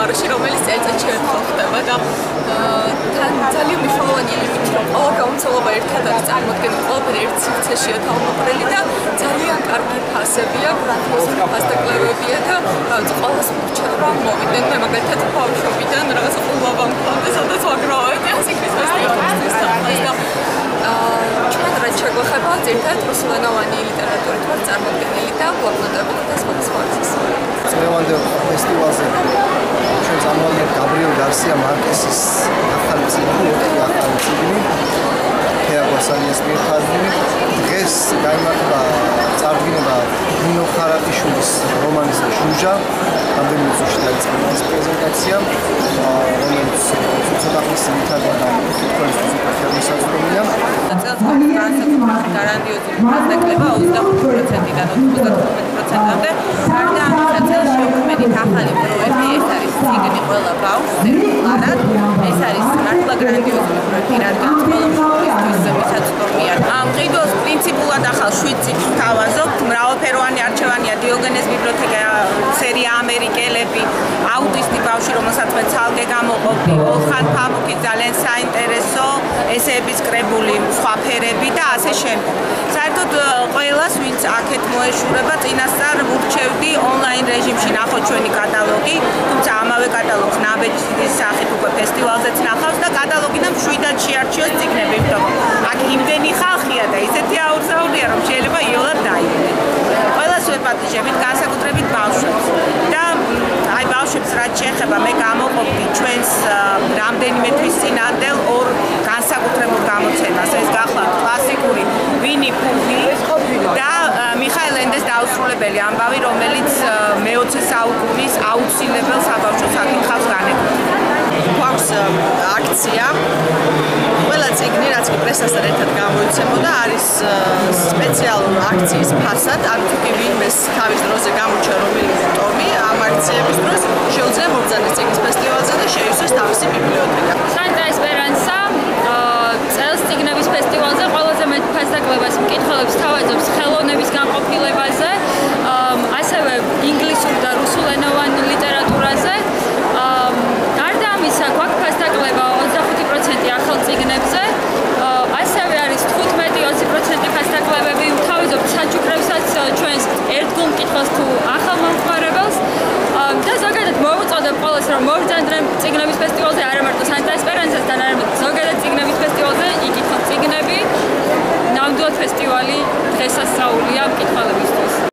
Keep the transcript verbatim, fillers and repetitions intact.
სამყაროში, რომელიც წელიწადში ერთხელ ხდება და თან ძალიან მნიშვნელოვანია იმით, რომ ყველა გამომცემლობა ერთად არის წარმოდგენილი, ყველაფერი ერთ სივრცეშია თავმოყრილი და ძალიან კარგი ფასებია, გრაფიკული ფასდაკლებებია და ყველას მოგჩა რომ მოვიდნენ. მე მაგალითად ბავშვობიდან რაღაცა ყურბავ მქონდა, სადაც ვაგროვებდი ასიქრის ფესტივალისთვის და ჩვენ რაც შეგვეხება ერთად რუსულენოვანი ლიტერატურით ვარ წარმოდგენილი და ბლოკნოტებით და სხვადასხვა არის. წლევანდელ ფესტივალზე ჩვენ წამოვიდნენ გაბრიელ გარსია მარკესის ახალი წიგნი, ერთი ახალი წიგნი თეატრო სანიას მიერ თარგმნილი. დღეს გაიმართა წარდგინება ნინო ხარატიშვილის რომანის ჟუჟა, რამდენიმე წუთში დაიწყო ეს პრეზენტაცია, რომელიც ცოტა ხნის მითარგმნა კითხვის შესაძლებლია. განსაკუთრებით გარანტიოზი ფასდაკლება ოცდახუთი პროცენტიდან ოცდათხუთმეტი პროცენტამდე. გარდა ამისა, წელს შევქმნით ახალი პროექტი, ეს არის ციგნი ყველა ბავშვს ერთგვარად. ეს არის მართლა გრანდიოზული პროექტი, რადგან ყველა მშობლისთვის მისაწვდომია. ამ ყიდულს პრინციპულად ახალ შვიდ წიგნს ვთავაზობთ. მრავალფეროვანი არჩევანია დიოგენეს ბიბლიოთეკა, სერია ამერიკელები, აუტისტი ბავშვი, რომელსაც მე ცალკე გამოყოფდი, ოლხან ფამუკი, ძალიან საინტერესო ესეების კრებული, სხვა ფერები და ასე შემდეგ. საერთოდ ყველას, ვინც აქეთ მოეშურება, წინასწარ ვურჩევდი ონლაინ რეჟიმში ნახოთ ჩვენი კატალოგი, თუმცა ამავე კატალოგს ნაბეჭდის სახით უკვე ფესტივალზეც ნახავს და კატალოგიდან მშვიდად შეარჩიოს წიგნები, იმიტომ აქ იმდენი ხალხია და ისეთი აურზაურია, რომ შეიძლება იოლად დაიგნო. ყველას ვეპატიჟებით, განსაკუთრებით ბავშვებს. და აი ბავშვებს რაც შეეხება, მე გამოყოფდი ჩვენს რამდენიმე თვის წინანდელ ორ განსაკუთრებულ გამოცემას. ეს გახლავთ კლასიკური ვინი პუჰი და მიხაილ ენდეს დაუსრულებელი ამბავი, რომელიც მეოცე საუკუნის აუცილებელ საბავშვო საკითხავს განეკუთვნება. გვაქვს აქცია. ყველა წიგნი, რაც კი პრესასთან ერთად გამოიცემოდა, არის სპეციალური აქციის ფასად. ან თუ კი ვინმეს თავის დროზე გამოჩა რომელიმე ტომი, ამ აქციების დროს შეუძლია მობრძანდეს წიგნის ფესტივალზე და შეივსოს თავისი ბიბლიოთეკა. Santa Esperanza წელს წიგნების ფესტივალზე ყველაზე მეტ ფასდაკლებას მკითხველებს თავაზობს ხელოვნების განყოფილებაზე, ასევე ინგლისურ და რუსულენოვან ლიტერატურაზე. გარდა ამისა, გვაქვს ფასდაკლება ოცდახუთი პროცენტი ახალ წიგნებზე, ასევე არის თხუთმეტი ოცი პროცენტი ფასდაკლებები ვთავაზობთ საჩუქრებსაც ჩვენს ერთგულ მკითხველს თუ ახალ მომხმარებელს და ზოგადად მოვუწოდებ ყველას, რომ მოვიძანდრენ წიგნების ფესტივალზე, არა მარტო Santa Esperanza-სთან, არამედ ზოგადად წიგნების ფესტივალზე იკითხოთ წიგნები. ნამდვილად ფესტივალი დღესასწაულია მკითხველებისთვის.